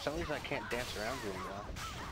some reason I can't dance around doing that.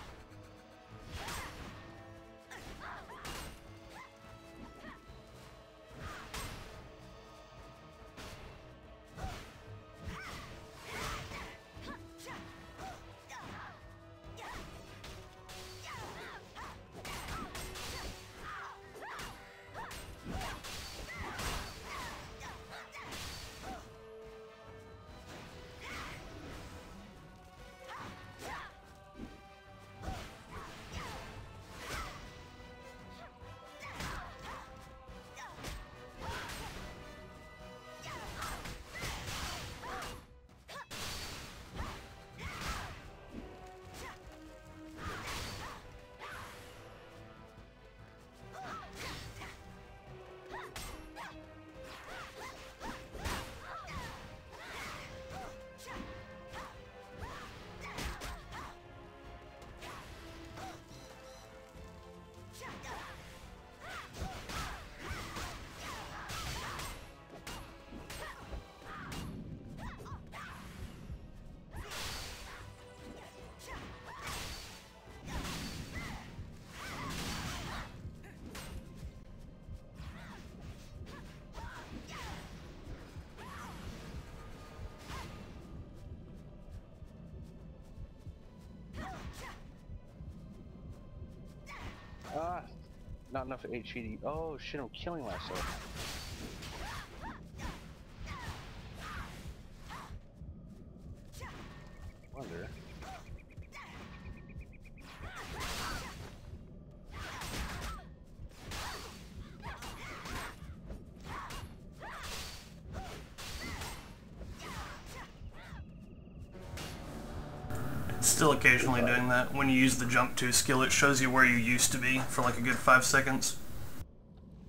Not enough HP. Oh shit, I'm killing myself. Wonder. Still occasionally doing that. When you use the jump to skill, it shows you where you used to be for like a good 5 seconds.